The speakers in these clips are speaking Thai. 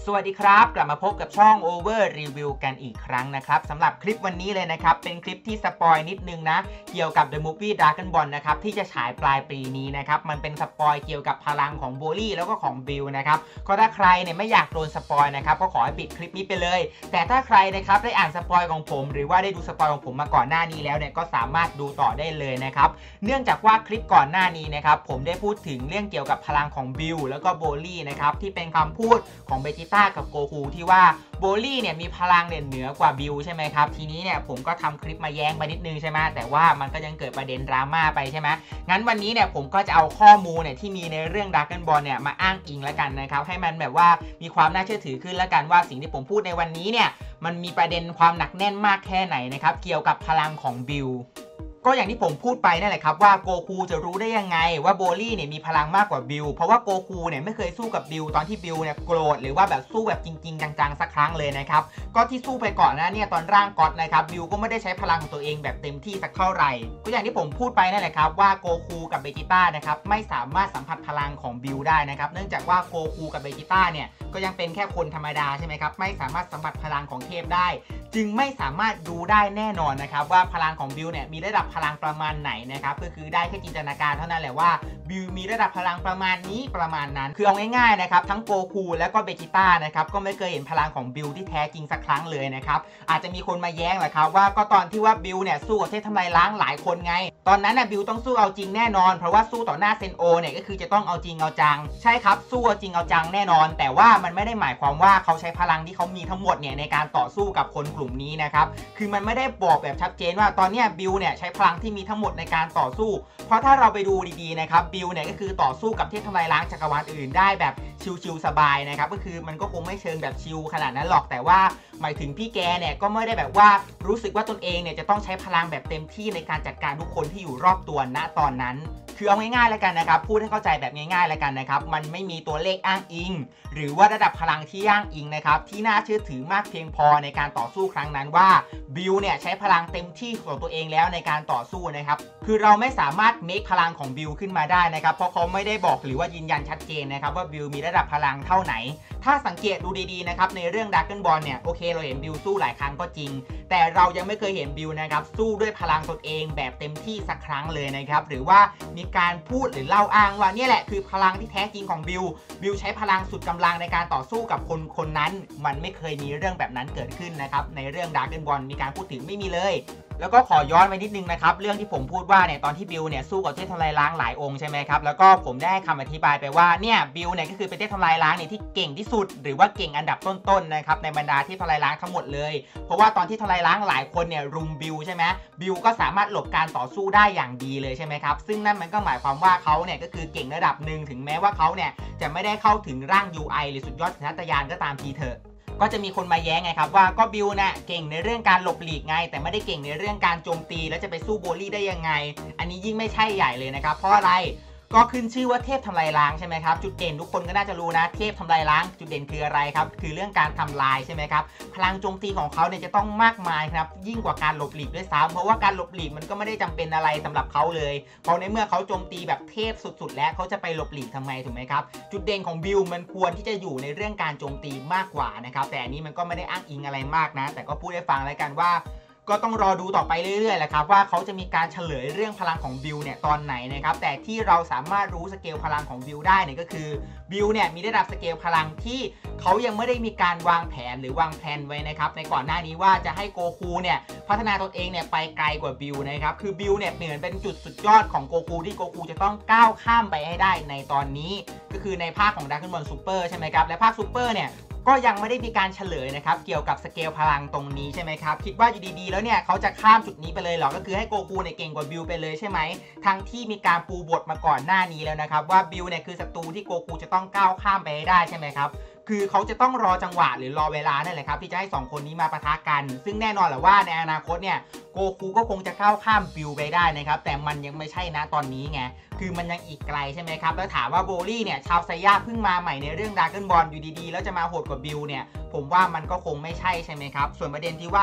สวัสดีครับกลับมาพบกับช่อง Over Review กันอีกครั้งนะครับสำหรับคลิปวันนี้เลยนะครับเป็นคลิปที่สปอยนิดนึงนะเกี่ยวกับ The Movie Dragon Ball นะครับที่จะฉายปลายปีนี้นะครับมันเป็นสปอยเกี่ยวกับพลังของโบลี่แล้วก็ของบิลนะครับก็ถ้าใครเนี่ยไม่อยากโดนสปอยนะครับก็ขอให้ปิดคลิปนี้ไปเลยแต่ถ้าใครนะครับได้อ่านสปอยของผมหรือว่าได้ดูสปอยของผมมาก่อนหน้านี้แล้วเนี่ยก็สามารถดูต่อได้เลยนะครับเนื่องจากว่าคลิปก่อนหน้านี้นะครับผมได้พูดถึงเรื่องเกี่ยวกับพลังของบิลแล้วก็โบลี่นะครับที่เป็นคำพูดของเบจิต้ากับโกคูที่ว่าโบลี่เนี่ยมีพลังเหนือกว่าบิลใช่ไหมครับทีนี้เนี่ยผมก็ทำคลิปมาแย้งไปนิดนึงใช่ไหมแต่ว่ามันก็ยังเกิดประเด็นดราม่าไปใช่ไหมงั้นวันนี้เนี่ยผมก็จะเอาข้อมูลเนี่ยที่มีในเรื่อง Dragon Ball เนี่ยมาอ้างอิงแล้วกันนะครับให้มันแบบว่ามีความน่าเชื่อถือขึ้นแล้วกันว่าสิ่งที่ผมพูดในวันนี้เนี่ยมันมีประเด็นความหนักแน่นมากแค่ไหนนะครับเกี่ยวกับพลังของบิลก็อย่างที่ผมพูดไปนั่นแหละครับว่าโกคูจะรู้ได้ยังไงว่าโบลี่เนี่ยมีพลังมากกว่าบิลเพราะว่าโกคูเนี่ยไม่เคยสู้กับบิลตอนที่บิลเนี่ยโกรธหรือว่าแบบสู้แบบจริงๆจังๆสักครั้งเลยนะครับก็ที่สู้ไปก่อนนะเนี่ยตอนร่างก็อดนะครับบิลก็ไม่ได้ใช้พลังของตัวเองแบบเต็มที่สักเท่าไหร่ก็อย่างที่ผมพูดไปนั่นแหละครับว่าโกคูกับเบจิต้านะครับไม่สามารถสัมผัสพลังของบิลได้นะครับเนื่องจากว่าโกคูกับเบจิต้าเนี่ยก็ยังเป็นแค่คนธรรมดาใช่ไหมครับไม่สามารถสัมผัสพลังของเทพได้จึงไม่สามารถดูได้แน่นอนนะครับว่าพลังของบิลเนี่ยมีระดับพลังประมาณไหนนะครับก็คือได้แค่จินตนาการเท่านั้นแหละว่าบิลมีระดับพลังประมาณนี้ประมาณนั้นคือเอาง่ายๆนะครับทั้งโกคูและก็เบจิต้านะครับก็ไม่เคยเห็นพลังของบิลที่แท้จริงสักครั้งเลยนะครับอาจจะมีคนมาแย้งแหละครับว่าก็ตอนที่ว่าบิลเนี่ยสู้กับเทพทำลายล้างหลายคนไงตอนนั้นนะบิลต้องสู้เอาจริงแน่นอนเพราะว่าสู้ต่อหน้าเซนโอเนี่ยก็คือจะต้องเอาจริงเอาจังใช่ครับสู้เอาจริงเอาจังแน่นอนแต่ว่ามันไม่ได้หมายความว่าเขาใช้พลังที่เขามีทั้งหมดเนี่ยในการต่อสู้กับคนกลุ่มนี้นะครับคือมันไม่ได้บอกแบบชัดเจนว่าตอนนี้บิลเนี่ยใช้พลังที่มีทั้งหมดในการต่อสู้เพราะถ้าเราไปดูดีๆนะครับบิลเนี่ยก็คือต่อสู้กับเทพทำลายล้างจักรวาลอื่นได้แบบชิลๆสบายนะครับก็คือมันก็คงไม่เชิงแบบชิลขนาดนั้นหรอกแต่ว่าหมายถึงพี่แกเนี่ยก็ไม่ได้แบบว่ารู้สึกว่าตนเองเนี่ยจะต้องใช้พลังแบบเต็มที่ในการจัดการทุกคนที่อยู่รอบตัวณตอนนั้นคือเอาง่ายๆแล้วกันนะครับพูดให้เข้าใจแบบง่ายๆแล้วกันนะครับมันไม่มีตัวเลขอ้างอิงหรือว่าระดับพลังที่อ้างอิงนะครับที่น่าเชื่อถือมากเพียงพอในการต่อสู้ครั้งนั้นว่าบิลเนี่ยใช้พลังเต็มที่ของตัวเองแล้วในการต่อสู้นะครับคือเราไม่สามารถเมคพลังของบิลขึ้นมาได้นะครับเพราะเขาไม่ได้บอกหรือว่ายืนยันชัดเจนนะครับว่าบิลมีระดับพลังเท่าไหนถ้าสังเกตดูดีๆนะครับในเรื่อง Dragon Ball เนี่ยโอเคเราเห็นบิลสู้หลายครั้งก็จริงแต่เรายังไม่เคยเห็นบิลนะครับสู้ด้วยพลังตนเองแบบเต็มที่สักครั้งเลยนะครับหรือว่ามีการพูดหรือเล่าอ้างว่านี่แหละคือพลังที่แท้จริงของบิลใช้พลังสุดกำลังในการต่อสู้กับคนนั้นมันไม่เคยมีเรื่องแบบนั้นเกิดขึ้นนะครับในเรื่อง Dragon Ball มีการพูดถึงไม่มีเลยแล้วก็ขอย้อนไปนิดนึงนะครับเรื่องที่ผมพูดว่าเนี่ยตอนที่บิลเนี่ยสู้กับเทพทำลายล้างหลายองค์ใช่ไหมครับแล้วก็ผมได้ให้คำอธิบายไปว่าเนี่ยบิลเนี่ยก็คือเป็นเทพทำลายล้างเนี่ยที่เก่งที่สุดหรือว่าเก่งอันดับต้นๆนะครับในบรรดาเทพทำลายล้างทั้งหมดเลยเพราะว่าตอนที่ทำลายล้างหลายคนเนี่ยรุมบิลใช่ไหมบิลก็สามารถหลบการต่อสู้ได้อย่างดีเลยใช่ไหมครับซึ่งนั่นมันก็หมายความว่าเขาเนี่ยก็คือเก่งระดับหนึ่งถึงแม้ว่าเขาเนี่ยจะไม่ได้เข้าถึงร่าง UI หรือสุดยอดสัญชาตญาณก็ตามทีเถอะก็จะมีคนมาแย้งไงครับว่าก็บิลน่ะเก่งในเรื่องการหลบหลีกไงแต่ไม่ได้เก่งในเรื่องการโจมตีแล้วจะไปสู้โบลี่ได้ยังไงอันนี้ยิ่งไม่ใช่ใหญ่เลยนะครับเพราะอะไรก็ขึ้นชื่อว่าเทพทำลายล้างใช่ไหมครับจุดเด่นทุกคนก็น่าจะรู้นะเทพทำลายล้างจุดเด่นคืออะไรครับคือเรื่องการทำลายใช่ไหมครับพลังโจมตีของเขาเนี่ยจะต้องมากมายครับยิ่งกว่าการหลบหลีกด้วยซ้ำเพราะว่าการหลบหลีกมันก็ไม่ได้จำเป็นอะไรสำหรับเขาเลยเพราะในเมื่อเขาโจมตีแบบเทพสุดๆแล้วเขาจะไปหลบหลีกทำไมถูกไหมครับจุดเด่นของบิลมันควรที่จะอยู่ในเรื่องการโจมตีมากกว่านะครับแต่อันนี้มันก็ไม่ได้อ้างอิงอะไรมากนะแต่ก็พูดให้ฟังแล้วกันว่าก็ต้องรอดูต่อไปเรื่อยๆแหละครับว่าเขาจะมีการเฉลยเรื่องพลังของบิลเนี่ยตอนไหนนะครับแต่ที่เราสามารถรู้สเกลพลังของบิลได้เนี่ยก็คือบิลเนี่ยมีระดับสเกลพลังที่เขายังไม่ได้มีการวางแผนหรือวางแผนไว้นะครับในก่อนหน้านี้ว่าจะให้โกคูเนี่ยพัฒนาตนเองเนี่ยไปไกลกว่าบิลนะครับคือบิลเนี่ยเหมือนเป็นจุดสุดยอดของโกคูที่โกคูจะต้องก้าวข้ามไปให้ได้ในตอนนี้ก็คือในภาคของ Dragon Ball Super ใช่ไหมครับและภาค Super เนี่ยก็ยังไม่ได้มีการเฉลยนะครับเกี่ยวกับสเกลพลังตรงนี้ใช่ไหมครับคิดว่าอยู่ดีๆแล้วเนี่ยเขาจะข้ามจุดนี้ไปเลยหรอก็คือให้โกคูเนี่ยเก่งกว่าบิลไปเลยใช่ไหมทั้งที่มีการปูบทมาก่อนหน้านี้แล้วนะครับว่าบิลเนี่ยคือศัตรูที่โกคูจะต้องก้าวข้ามไปได้ใช่ไหมครับคือเขาจะต้องรอจังหวะหรือรอเวลานั่นแหละครับที่จะให้2คนนี้มาปะทะกันซึ่งแน่นอนแหละว่าในอนาคตเนี่ยโกคูก็คงจะก้าวข้ามบิลไปได้นะครับแต่มันยังไม่ใช่นะตอนนี้ไงคือมันยังอีกไกลใช่ไหมครับแล้วถามว่าโบลี่เนี่ยชาวไซย่าเพิ่งมาใหม่ในเรื่อง Dragon Ball อยู่ดีๆแล้วจะมาโหดกว่าบิลเนี่ยผมว่ามันก็คงไม่ใช่ใช่ไหมครับส่วนประเด็นที่ว่าเท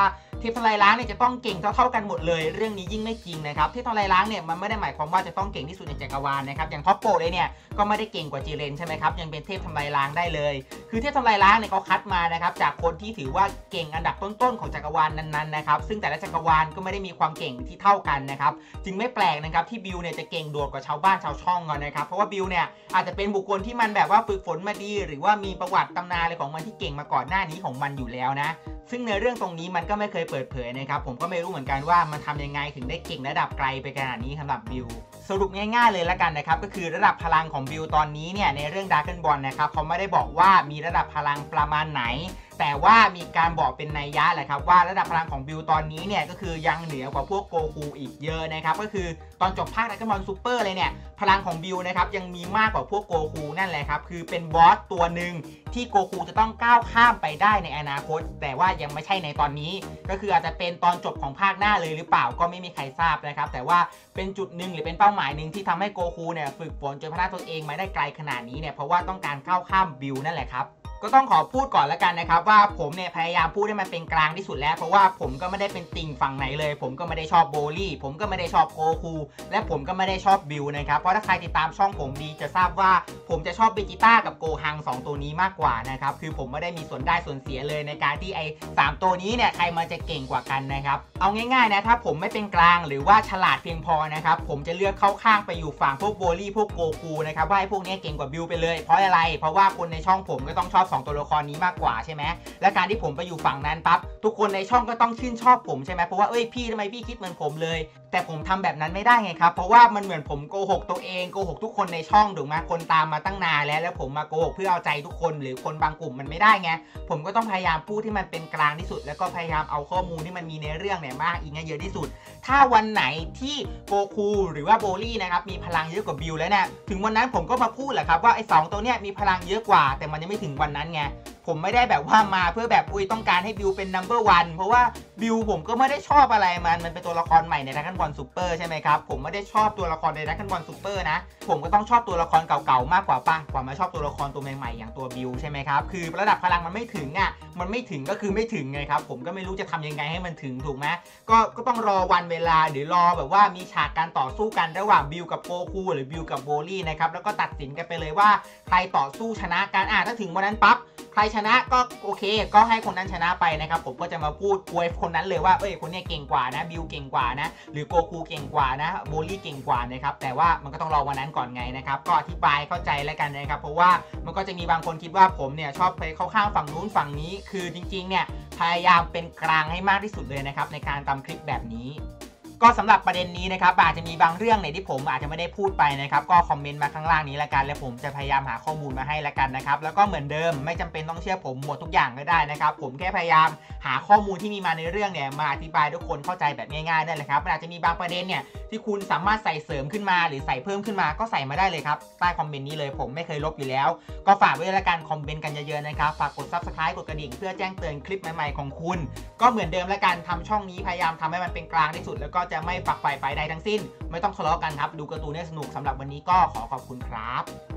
ทพทำลายล้างเนี่ยจะต้องเก่งเท่ากันหมดเลยเรื่องนี้ยิ่งไม่จริงนะครับเทพทำลายล้างเนี่ยมันไม่ได้หมายความว่าจะต้องเก่งที่สุดในจักรวาลนะครับอย่างท็อปโปเลยเนี่ยก็ไม่ได้เก่งกว่าจีเรนใช่ไหมครับยังเป็นเทพทำลายล้างได้เลยคือเทพทำลายล้างเนี่ยเขาคัดมานะครับจากคนที่ถือว่าเก่งอันดับต้นๆของจักรวาลนั้นๆนะครับซึ่งแต่ละจักรวาลก็ไม่ได้มีความเก่งที่เท่ากันนะครับจึงไม่แปลกนะครับที่บิลเนี่ยจะเก่งโดดกว่าชาวบ้านชาวช่องกันนะครับเพราะว่าบิลเนี่ยอาจจะเป็นบุคคลที่มันแบบว่าฝึกฝนมาดีหรือว่ามีประวัติตำนานอะไรของมันที่เก่งมาก่อนหน้านี้ของมันอยู่แล้วนะซึ่งในเรื่องตรงนี้มันก็ไม่เคยเปิดเผยนะครับผมก็ไม่รู้เหมือนกันว่ามันทำยังไงถึงได้เก่งระดับไกลไปขนาดนี้สำหรับบิลสรุปง่ายๆเลยละกันนะครับก็คือระดับพลังของบิลตอนนี้เนี่ยในเรื่อง Dragon Ball นะครับเขาไม่ได้บอกว่ามีระดับพลังประมาณไหนแต่ว่ามีการบอกเป็นนัยยะแหละครับว่าระดับพลังของบิลตอนนี้เนี่ยก็คือยังเหนือกว่าพวกโกคูอีกเยอะนะครับก็คือตอนจบภาค Dragon Ball Super เลยเนี่ยพลังของบิลนะครับยังมีมากกว่าพวกโกคูนั่นแหละครับคือเป็นบอสตัวหนึ่งที่โกคูจะต้องก้าวข้ามไปได้ในอนาคตแต่ว่ายังไม่ใช่ในตอนนี้ก็คืออาจจะเป็นตอนจบของภาคหน้าเลยหรือเปล่าก็ไม่มีใครทราบนะครับแต่ว่าเป็นจุดหนึ่งหรือเป็นเป้าหมายหนึ่งที่ทำให้โกคูเนี่ยฝึกฝนจนพัฒนาตัวเองมาได้ไกลขนาดนี้เนี่ยเพราะว่าต้องการก้าวข้ามบิลนั่นแหละครับก็ต้องขอพูดก่อนแล้วกันนะครับว่าผมเนี่ยพยายามพูดให้มันเป็นกลางที่สุดแล้วเพราะว่าผมก็ไม่ได้เป็นติ่งฝั่งไหนเลยผมก็ไม่ได้ชอบโบลี่ผมก็ไม่ได้ชอบโกคูและผมก็ไม่ได้ชอบบิลนะครับเพราะถ้าใครติดตามช่องผมดีจะทราบว่าผมจะชอบเบจิต้ากับโกฮัง2ตัวนี้มากกว่านะครับคือผมไม่ได้มีส่วนได้ส่วนเสียเลยในการที่ไอ้3ตัวนี้เนี่ยใครมันจะเก่งกว่ากันนะครับเอาง่ายๆนะถ้าผมไม่เป็นกลางหรือว่าฉลาดเพียงพอนะครับผมจะเลือกเข้าข้างไปอยู่ฝั่งพวกโบลี่พวกโกคูนะครับว่าไอ้พวกนี้เก่งกว่าบิลไปเลยเพราะอะไรเพราะว่าคนในช่องผมก็ต้องชอบ2ตัวละครนี้มากกว่าใช่ไหมและการที่ผมไปอยู่ฝั่งนั้นปั๊บทุกคนในช่องก็ต้องชื่นชอบผมใช่ไหมเพราะว่าพี่ทำไมพี่คิดเหมือนผมเลยแต่ผมทำแบบนั้นไม่ได้ไงครับเพราะว่ามันเหมือนผมโกหกตัวเองโกหกทุกคนในช่องถูกไหมคนตามมาตั้งนานแล้วผมมาโกหกเพื่อเอาใจทุกคนหรือคนบางกลุ่มมันไม่ได้ไงผมก็ต้องพยายามพูดที่มันเป็นกลางที่สุดแล้วก็พยายามเอาข้อมูลที่มันมีในเรื่องเนี่ยมากอีกเยอะที่สุดถ้าวันไหนที่โกคูหรือว่าโบลี่นะครับมีพลังเยอะกว่าบิลแล้วเนี่ยถึงวันนั้นผมก็มาพูดแหละครับว่าไอ้2ตัวเนี้ยมีพลังเยอะกว่าแต่มันยังไม่ถึงวันนั้นไงผมไม่ได้แบบว่ามาเพื่อแบบต้องการให้บิลเป็น number 1เพราะว่าบิลผมก็ไม่ได้ชอบอะไรมันเป็นตัวละครใหม่ใน Dragon Ball Super ใช่ไหมครับผมไม่ได้ชอบตัวละครใน Dragon Ball Super นะผมก็ต้องชอบตัวละครเก่าๆมากกว่าป่ะกว่ามาชอบตัวละครตัวใหม่ๆอย่างตัวบิลใช่ไหมครับคือระดับพลังมันไม่ถึงมันไม่ถึงก็คือไม่ถึงไงครับผมก็ไม่รู้จะทำยังไงให้มันถึงถูกไหมก็ต้องรอวันเวลาหรือรอแบบว่ามีฉากการต่อสู้กันระหว่างบิลกับโกคูหรือบิลกับโบลี่นะครับแล้วก็ตัดสินกันไปเลยว่าใครต่อสู้ชนะกันถ้าถึงวันนั้นปั๊บใครชนะก็โอเคก็ให้คนนั้นชนะไปนะครับผมก็จะมาพูดอวยคนนั้นเลยว่าคนนี้เก่งกว่านะบิลเก่งกว่านะหรือโกคูเก่งกว่านะโบลี่เก่งกว่านะครับแต่ว่ามันก็ต้องรอวันนั้นก่อนไงนะครับก็อธิบายเข้าใจแล้วกันนะครับเพราะว่ามันก็จะมีบางคนคิดว่าผมเนี่ยชอบไปเข้าข้างฝั่งนู้นฝั่งนี้คือจริงๆเนี่ยพยายามเป็นกลางให้มากที่สุดเลยนะครับในการทำคลิปแบบนี้ก็สำหรับประเด็นนี้นะครับอาจจะมีบางเรื่องเนี่ยที่ผมอาจจะไม่ได้พูดไปนะครับก็คอมเมนต์มาข้างล่างนี้ละกันแล้วผมจะพยายามหาข้อมูลมาให้ละกันนะครับแล้วก็เหมือนเดิมไม่จำเป็นต้องเชื่อผมหมดทุกอย่างก็ได้นะครับผมแค่พยายามหาข้อมูลที่มีมาในเรื่องเนี่ยมาอธิบายทุกคนเข้าใจแบบง่ายๆได้เลยครับมันอาจจะมีบางประเด็นเนี่ยที่คุณสามารถใส่เสริมขึ้นมาหรือใส่เพิ่มขึ้นมาก็ใส่มาได้เลยครับใต้คอมเมนต์นี้เลยผมไม่เคยลบอยู่แล้วก็ฝากไว้ละกันคอมเมนต์กันเยอะๆนะครับฝากกด Subscribe กดกระดิ่งเพื่อแจ้งเตือนคลิปใหม่ๆของคุณก็เหมือนเดิมละกันทำช่องนี้พยายามทำให้มันเป็นกลางที่สุดแล้วก็จะไม่ฝักใฝ่ฝ่ายใดทั้งสิ้นไม่ต้องทะเลาะกันครับดูการ์ตูนได้สนุกสำหรับวันนี้ก็ขอขอบคุณครับ